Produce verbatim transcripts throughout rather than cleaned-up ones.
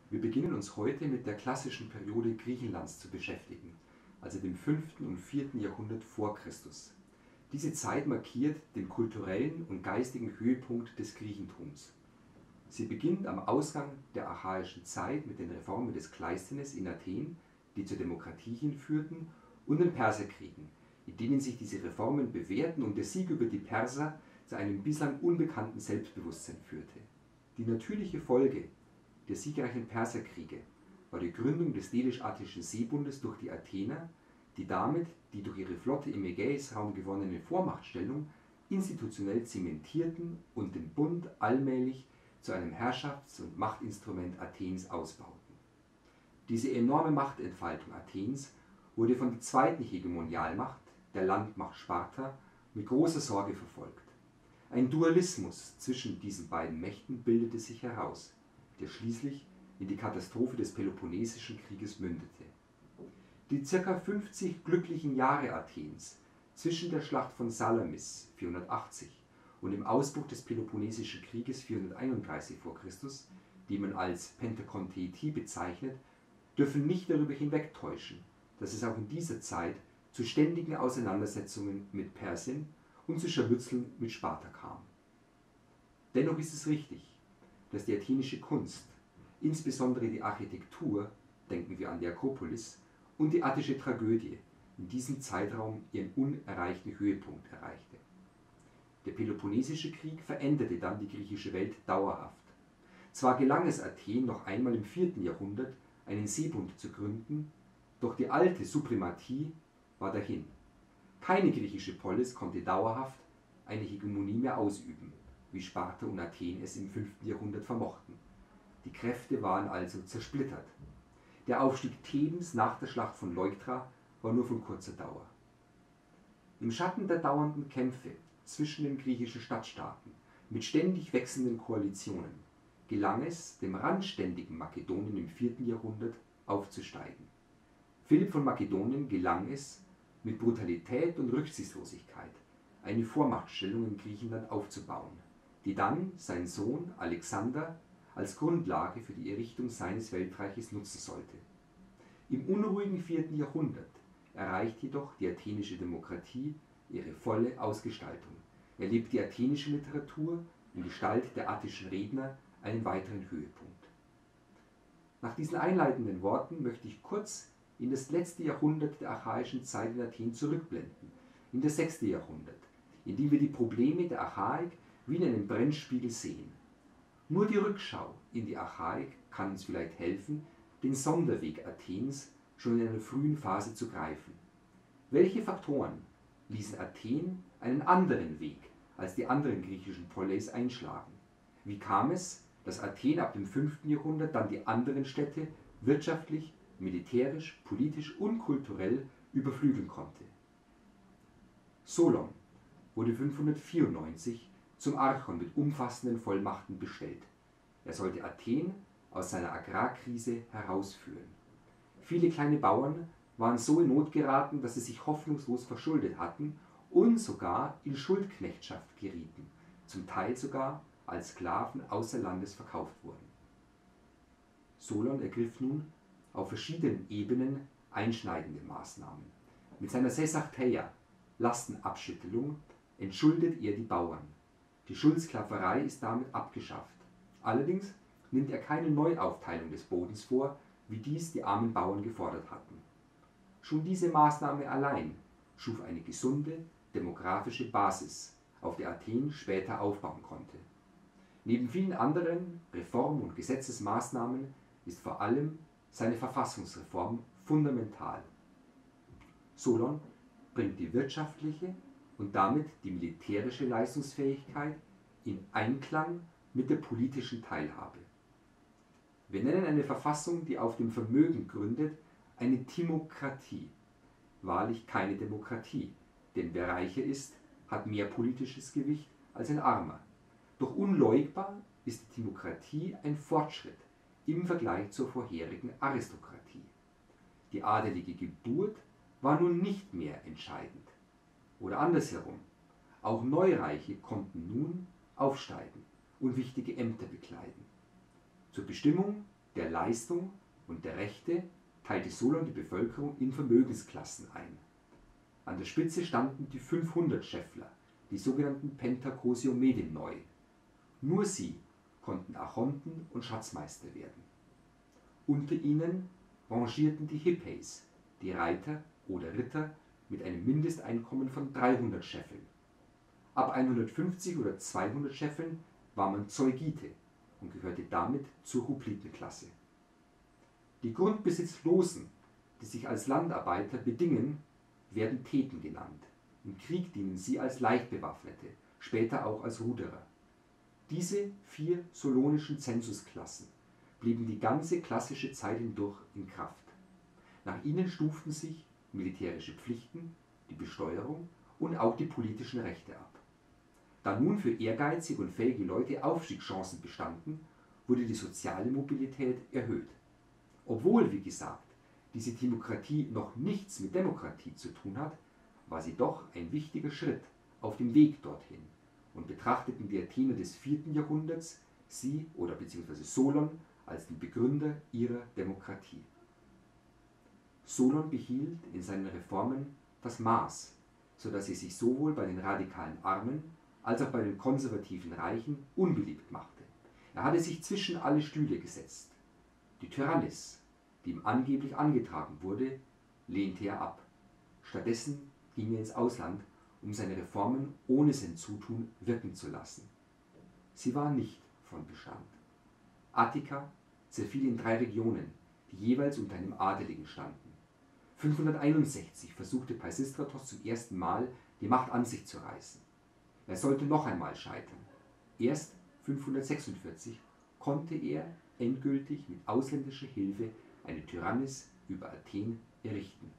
Wir beginnen uns heute mit der klassischen Periode Griechenlands zu beschäftigen, also dem fünften und vierten Jahrhundert vor Christus. Diese Zeit markiert den kulturellen und geistigen Höhepunkt des Griechentums. Sie beginnt am Ausgang der archaischen Zeit mit den Reformen des Kleisthenes in Athen, die zur Demokratie hinführten, und den Perserkriegen, in denen sich diese Reformen bewährten und der Sieg über die Perser zu einem bislang unbekannten Selbstbewusstsein führte. Die natürliche Folge der siegreichen Perserkriege war die Gründung des Delisch-Attischen Seebundes durch die Athener, die damit die durch ihre Flotte im Ägäisraum gewonnene Vormachtstellung institutionell zementierten und den Bund allmählich zu einem Herrschafts- und Machtinstrument Athens ausbauten. Diese enorme Machtentfaltung Athens wurde von der zweiten Hegemonialmacht, der Landmacht Sparta, mit großer Sorge verfolgt. Ein Dualismus zwischen diesen beiden Mächten bildete sich heraus, der schließlich in die Katastrophe des Peloponnesischen Krieges mündete. Die ca. fünfzig glücklichen Jahre Athens zwischen der Schlacht von Salamis vierhundertachtzig und dem Ausbruch des Peloponnesischen Krieges vierhunderteinunddreißig vor Christus, die man als Pentakonteitie bezeichnet, dürfen nicht darüber hinwegtäuschen, dass es auch in dieser Zeit zu ständigen Auseinandersetzungen mit Persien und zu Scharmützeln mit Sparta kam. Dennoch ist es richtig, dass die athenische Kunst, insbesondere die Architektur, denken wir an die Akropolis, und die attische Tragödie in diesem Zeitraum ihren unerreichten Höhepunkt erreichte. Der Peloponnesische Krieg veränderte dann die griechische Welt dauerhaft. Zwar gelang es Athen noch einmal im vierten Jahrhundert, einen Seebund zu gründen, doch die alte Suprematie war dahin. Keine griechische Polis konnte dauerhaft eine Hegemonie mehr ausüben, wie Sparta und Athen es im fünften Jahrhundert vermochten. Die Kräfte waren also zersplittert. Der Aufstieg Thebens nach der Schlacht von Leuktra war nur von kurzer Dauer. Im Schatten der dauernden Kämpfe zwischen den griechischen Stadtstaaten mit ständig wechselnden Koalitionen gelang es dem randständigen Makedonien im vierten Jahrhundert aufzusteigen. Philipp von Makedonien gelang es, mit Brutalität und Rücksichtslosigkeit eine Vormachtstellung in Griechenland aufzubauen, die dann sein Sohn Alexander als Grundlage für die Errichtung seines Weltreiches nutzen sollte. Im unruhigen vierten Jahrhundert erreicht jedoch die athenische Demokratie ihre volle Ausgestaltung, erlebt die athenische Literatur in Gestalt der attischen Redner einen weiteren Höhepunkt. Nach diesen einleitenden Worten möchte ich kurz in das letzte Jahrhundert der archaischen Zeit in Athen zurückblenden, in das sechste Jahrhundert, in dem wir die Probleme der Archaik wie in einem Brennspiegel sehen. Nur die Rückschau in die Archaik kann uns vielleicht helfen, den Sonderweg Athens schon in einer frühen Phase zu greifen. Welche Faktoren ließen Athen einen anderen Weg als die anderen griechischen Poleis einschlagen? Wie kam es, dass Athen ab dem fünften Jahrhundert dann die anderen Städte wirtschaftlich, militärisch, politisch und kulturell überflügeln konnte? Solon wurde fünfhundertvierundneunzig zum Archon mit umfassenden Vollmachten bestellt. Er sollte Athen aus seiner Agrarkrise herausführen. Viele kleine Bauern waren so in Not geraten, dass sie sich hoffnungslos verschuldet hatten und sogar in Schuldknechtschaft gerieten, zum Teil sogar als Sklaven außer Landes verkauft wurden. Solon ergriff nun auf verschiedenen Ebenen einschneidende Maßnahmen. Mit seiner Sesachteia, Lastenabschüttelung, entschuldet er die Bauern. Die Schuldsklaverei ist damit abgeschafft. Allerdings nimmt er keine Neuaufteilung des Bodens vor, wie dies die armen Bauern gefordert hatten. Schon diese Maßnahme allein schuf eine gesunde demografische Basis, auf der Athen später aufbauen konnte. Neben vielen anderen Reform- und Gesetzesmaßnahmen ist vor allem seine Verfassungsreform fundamental. Solon bringt die wirtschaftliche und damit die militärische Leistungsfähigkeit in Einklang mit der politischen Teilhabe. Wir nennen eine Verfassung, die auf dem Vermögen gründet, eine Timokratie. Wahrlich keine Demokratie, denn wer reicher ist, hat mehr politisches Gewicht als ein Armer. Doch unleugbar ist die Timokratie ein Fortschritt im Vergleich zur vorherigen Aristokratie. Die adelige Geburt war nun nicht mehr entscheidend. Oder andersherum, auch Neureiche konnten nun aufsteigen und wichtige Ämter bekleiden. Zur Bestimmung der Leistung und der Rechte teilte Solon die Bevölkerung in Vermögensklassen ein. An der Spitze standen die fünfhundert Schäffler, die sogenannten Pentakosiomedenoi. Nur sie konnten Archonten und Schatzmeister werden. Unter ihnen rangierten die Hippeis, die Reiter oder Ritter mit einem Mindesteinkommen von dreihundert Scheffeln. Ab hundertfünfzig oder zweihundert Scheffeln war man Zeugite und gehörte damit zur Hoplitenklasse. Die Grundbesitzlosen, die sich als Landarbeiter bedingen, werden Theten genannt. Im Krieg dienen sie als Leichtbewaffnete, später auch als Ruderer. Diese vier solonischen Zensusklassen blieben die ganze klassische Zeit hindurch in Kraft. Nach ihnen stuften sich militärische Pflichten, die Besteuerung und auch die politischen Rechte ab. Da nun für ehrgeizige und fähige Leute Aufstiegschancen bestanden, wurde die soziale Mobilität erhöht. Obwohl, wie gesagt, diese Timokratie noch nichts mit Demokratie zu tun hat, war sie doch ein wichtiger Schritt auf dem Weg dorthin und betrachteten die Athener des vierten Jahrhunderts sie oder beziehungsweise Solon als den Begründer ihrer Demokratie. Solon behielt in seinen Reformen das Maß, sodass er sich sowohl bei den radikalen Armen als auch bei den konservativen Reichen unbeliebt machte. Er hatte sich zwischen alle Stühle gesetzt. Die Tyrannis, die ihm angeblich angetragen wurde, lehnte er ab. Stattdessen ging er ins Ausland, um seine Reformen ohne sein Zutun wirken zu lassen. Sie waren nicht von Bestand. Attika zerfiel in drei Regionen, die jeweils unter einem Adeligen standen. fünfhunderteinundsechzig versuchte Peisistratos zum ersten Mal, die Macht an sich zu reißen. Er sollte noch einmal scheitern. Erst fünfhundertsechsundvierzig konnte er endgültig mit ausländischer Hilfe eine Tyrannis über Athen errichten.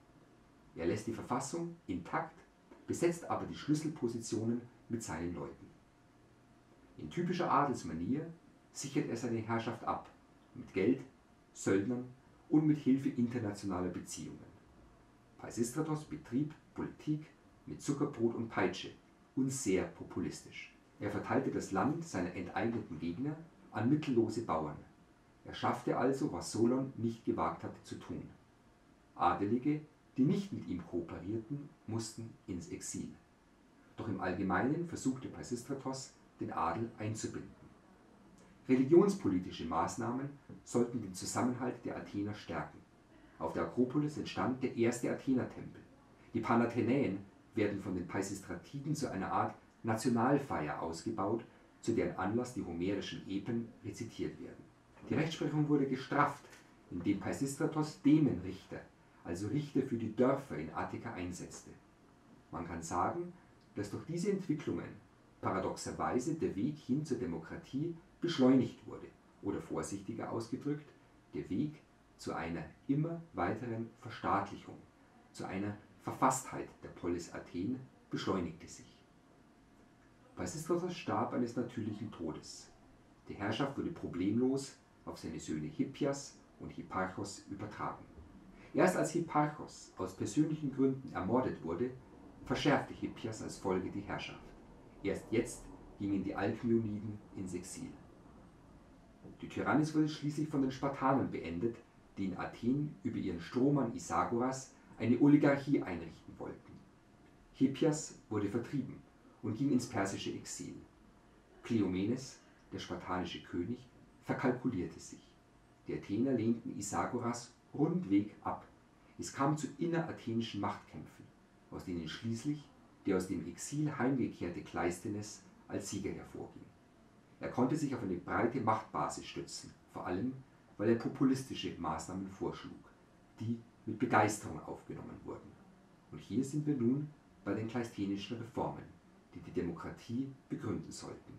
Er lässt die Verfassung intakt, besetzt aber die Schlüsselpositionen mit seinen Leuten. In typischer Adelsmanier sichert er seine Herrschaft ab, mit Geld, Söldnern und mit Hilfe internationaler Beziehungen. Peisistratos betrieb Politik mit Zuckerbrot und Peitsche und sehr populistisch. Er verteilte das Land seiner enteigneten Gegner an mittellose Bauern. Er schaffte also, was Solon nicht gewagt hatte zu tun. Adelige, die nicht mit ihm kooperierten, mussten ins Exil. Doch im Allgemeinen versuchte Peisistratos, den Adel einzubinden. Religionspolitische Maßnahmen sollten den Zusammenhalt der Athener stärken. Auf der Akropolis entstand der erste Athenertempel. Die Panathenäen werden von den Peisistratiden zu einer Art Nationalfeier ausgebaut, zu deren Anlass die homerischen Epen rezitiert werden. Die Rechtsprechung wurde gestrafft, indem Peisistratos Demenrichter, also Richter für die Dörfer in Attika, einsetzte. Man kann sagen, dass durch diese Entwicklungen paradoxerweise der Weg hin zur Demokratie beschleunigt wurde oder vorsichtiger ausgedrückt, der Weg zu einer immer weiteren Verstaatlichung, zu einer Verfasstheit der Polis Athen beschleunigte sich. Peisistratos starb eines natürlichen Todes. Die Herrschaft wurde problemlos auf seine Söhne Hippias und Hipparchos übertragen. Erst als Hipparchos aus persönlichen Gründen ermordet wurde, verschärfte Hippias als Folge die Herrschaft. Erst jetzt gingen die Alkmeoniden ins Exil. Die Tyrannis wurde schließlich von den Spartanern beendet, die in Athen über ihren Strohmann Isagoras eine Oligarchie einrichten wollten. Hippias wurde vertrieben und ging ins persische Exil. Kleomenes, der spartanische König, verkalkulierte sich. Die Athener lehnten Isagoras rundweg ab. Es kam zu innerathenischen Machtkämpfen, aus denen schließlich der aus dem Exil heimgekehrte Kleisthenes als Sieger hervorging. Er konnte sich auf eine breite Machtbasis stützen, vor allem weil er populistische Maßnahmen vorschlug, die mit Begeisterung aufgenommen wurden. Und hier sind wir nun bei den kleisthenischen Reformen, die die Demokratie begründen sollten.